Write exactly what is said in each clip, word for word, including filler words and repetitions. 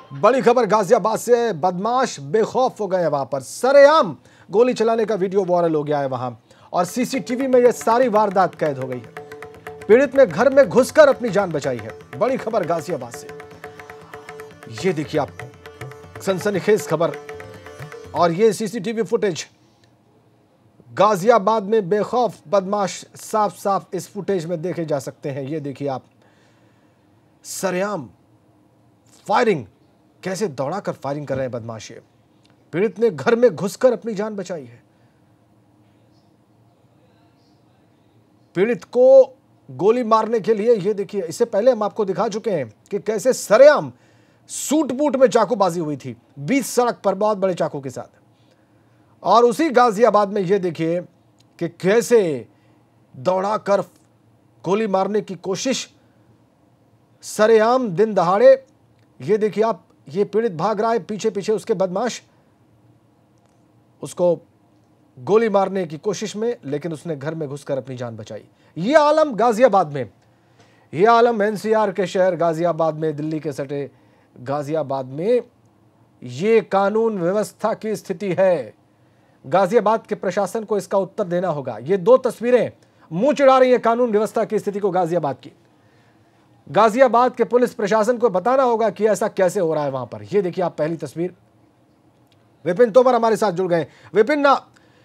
बड़ी खबर गाजियाबाद से, बदमाश बेखौफ हो गए वहां पर, सरेआम गोली चलाने का वीडियो वायरल हो गया है वहां और सीसीटीवी में यह सारी वारदात कैद हो गई है। पीड़ित ने घर में घुसकर अपनी जान बचाई है। बड़ी खबर गाजियाबाद से, ये देखिए आप, सनसनीखेज खबर और ये सीसीटीवी फुटेज। गाजियाबाद में बेखौफ बदमाश साफ साफ इस फुटेज में देखे जा सकते हैं। ये देखिए आप, सरेआम फायरिंग, कैसे दौड़ाकर फायरिंग कर रहे हैं बदमाश। ये पीड़ित ने घर में घुसकर अपनी जान बचाई है। पीड़ित को गोली मारने के लिए, ये देखिए, इससे पहले हम आपको दिखा चुके हैं कि कैसे सरेआम सूट बूट में चाकूबाजी हुई थी बीच सड़क पर बहुत बड़े चाकू के साथ। और उसी गाजियाबाद में ये देखिए कि कैसे दौड़ाकर गोली मारने की कोशिश, सरेआम दिन दहाड़े। ये देखिए आप, ये पीड़ित भाग रहा है, पीछे पीछे उसके बदमाश उसको गोली मारने की कोशिश में, लेकिन उसने घर में घुसकर अपनी जान बचाई। ये आलम गाजियाबाद में, ये आलम एनसीआर के शहर गाजियाबाद में, दिल्ली के सटे गाजियाबाद में ये कानून व्यवस्था की स्थिति है। गाजियाबाद के प्रशासन को इसका उत्तर देना होगा। ये दो तस्वीरें मुंह चिढ़ा रही है कानून व्यवस्था की स्थिति को गाजियाबाद की। गाजियाबाद के पुलिस प्रशासन को बताना होगा कि ऐसा कैसे हो रहा है वहां पर। ये देखिए आप, पहली तस्वीर। विपिन तोमर हमारे साथ जुड़ गए। विपिन ना,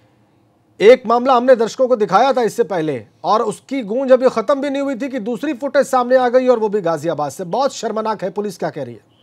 एक मामला हमने दर्शकों को दिखाया था इससे पहले और उसकी गूंज अभी खत्म भी नहीं हुई थी कि दूसरी फुटेज सामने आ गई और वो भी गाजियाबाद से। बहुत शर्मनाक है। पुलिस क्या कह रही है?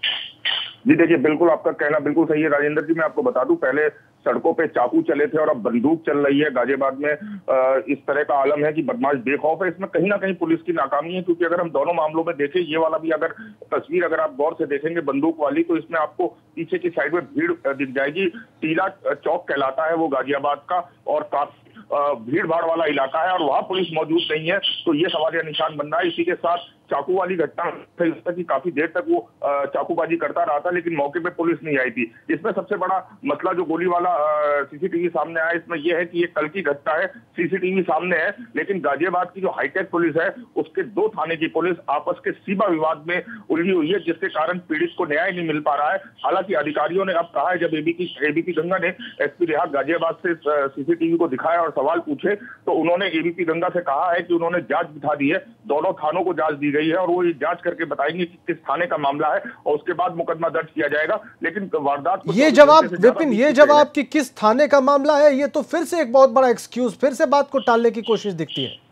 जी देखिए, बिल्कुल आपका कहना बिल्कुल सही है राजेंद्र जी। मैं आपको बता दूं, पहले सड़कों पे चाकू चले थे और अब बंदूक चल रही है। गाजियाबाद में इस तरह का आलम है कि बदमाश बेखौफ है। इसमें कहीं ना कहीं पुलिस की नाकामी है, क्योंकि अगर हम दोनों मामलों में देखें, ये वाला भी अगर तस्वीर अगर आप गौर से देखेंगे बंदूक वाली, तो इसमें आपको पीछे की साइड में भीड़ दिख जाएगी। टीला चौक कहलाता है वो गाजियाबाद का, और काफी भीड़ भाड़ वाला इलाका है और वहां पुलिस मौजूद नहीं है, तो ये सवालिया निशान बन रहा है। इसी के साथ चाकू वाली घटना की काफी देर तक वो चाकूबाजी करता रहा था, लेकिन मौके पे पुलिस नहीं आई थी। इसमें सबसे बड़ा मसला जो गोली वाला सीसीटीवी सामने आया, इसमें यह है कि ये कल की घटना है, सीसीटीवी सामने है, लेकिन गाजियाबाद की जो हाईटेक पुलिस है उसके दो थाने की पुलिस आपस के सीमा विवाद में उलझी हुई है, जिसके कारण पीड़ित को न्याय नहीं मिल पा रहा है। हालांकि अधिकारियों ने अब कहा है, जब एबीपी एबीपी गंगा ने एसपी रिहाग गाजियाबाद से सीसीटीवी को दिखाया और सवाल पूछे, तो उन्होंने एबीपी गंगा से कहा है कि उन्होंने जांच बिठा दी है, दोनों थानों को जांच दी गई है और वो ये जांच करके बताएंगे कि किस थाने का मामला है और उसके बाद मुकदमा दर्ज किया जाएगा। लेकिन वारदात ये जवाब विपिन, ये जवाब कि किस थाने का मामला है, ये तो फिर से एक बहुत बड़ा एक्सक्यूज, फिर से बात को टालने की कोशिश दिखती है।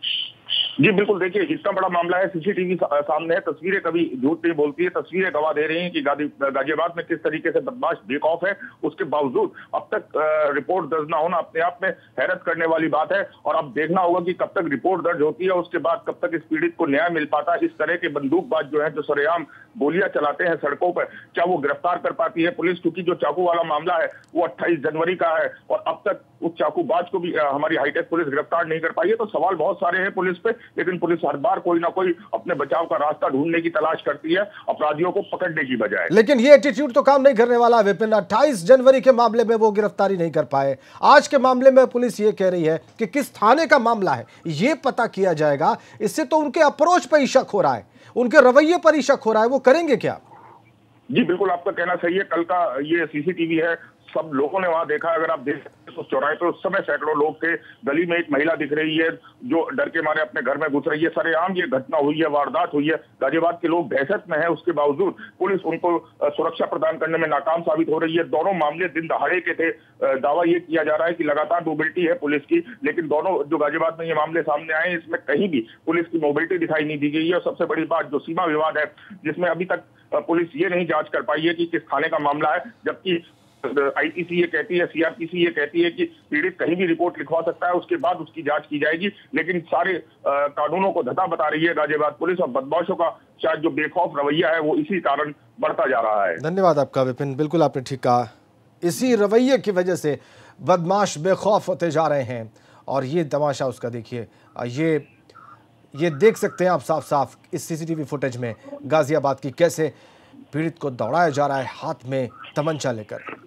जी बिल्कुल, देखिए इतना बड़ा मामला है, सीसीटीवी सामने है, तस्वीरें कभी झूठ नहीं बोलती है, तस्वीरें गवाह दे रही हैं कि गाजियाबाद में किस तरीके से बदमाश बेखौफ है। उसके बावजूद अब तक रिपोर्ट दर्ज ना होना अपने आप में हैरत करने वाली बात है। और अब देखना होगा कि कब तक रिपोर्ट दर्ज होती है, उसके बाद कब तक इस पीड़ित को न्याय मिल पाता है। इस तरह के बंदूकबाज जो है, जो सरेआम गोलियां चलाते हैं सड़कों पर, क्या वो गिरफ्तार कर पाती है पुलिस? क्योंकि जो चाकू वाला मामला है वो अट्ठाईस जनवरी का है और अब तक उस चाकूबाज को भी हमारी हाईटेक पुलिस गिरफ्तार नहीं कर पाई है। तो सवाल बहुत सारे हैं पुलिस पे, लेकिन पुलिस हर बार कोई ना कोई अपने बचाव का रास्ता ढूंढने की तलाश करती है, अपराधियों को पकड़ने की बजाय। लेकिन ये एटीट्यूड तो काम नहीं करने वाला विपिन। अट्ठाईस जनवरी के मामले में वो गिरफ्तारी नहीं कर पाए, आज के मामले में पुलिस ये कह रही है कि किस थाने का मामला है ये पता किया जाएगा। इससे तो उनके अप्रोच पर ही शक हो रहा है, उनके रवैये पर ही शक हो रहा है। वो करेंगे क्या? जी बिल्कुल, आपका कहना सही है। कल का ये सीसीटीवी है, सब लोगों ने वहां देखा। अगर आप देख तो चौराहे पे उस समय सैकड़ों लोग थे। गली में एक महिला दिख रही है जो डर के मारे अपने घर में घुस रही है। सरेआम ये घटना हुई है, वारदात हुई है। गाजियाबाद के लोग दहशत में है, उसके बावजूद पुलिस उनको सुरक्षा प्रदान करने में नाकाम साबित हो रही है। दोनों मामले दिन दहाड़े के थे। दावा ये किया जा रहा है कि लगातार मोबिलिटी है पुलिस की, लेकिन दोनों जो गाजियाबाद में ये मामले सामने आए, इसमें कहीं भी पुलिस की मोबिलिटी दिखाई नहीं दी गई है। और सबसे बड़ी बात, जो सीमा विवाद है, जिसमें अभी तक पुलिस ये नहीं जांच कर पाई है कि किस थाने का मामला है, जबकि आईपीसी ये कहती है, सीआरपीसी ये कहती है कि पीड़ित कहीं भी रिपोर्ट लिखवा सकता है, उसके बाद उसकी जांच की जाएगी। लेकिन सारे कानूनों को धता बता रही है गाजियाबाद पुलिस, और बदमाशों का शायद जो बेखौफ रवैया है वो इसी कारण बढ़ता जा रहा है। धन्यवाद आपका विपिन, बिल्कुल आपने ठीक कहा। इसी रवैये की वजह से बदमाश बेखौफ होते जा रहे हैं। और ये तमाशा उसका देखिए, ये ये देख सकते हैं आप साफ साफ इस सीसीटीवी फुटेज में गाजियाबाद की, कैसे पीड़ित को दौड़ाया जा रहा है हाथ में तमंचा लेकर।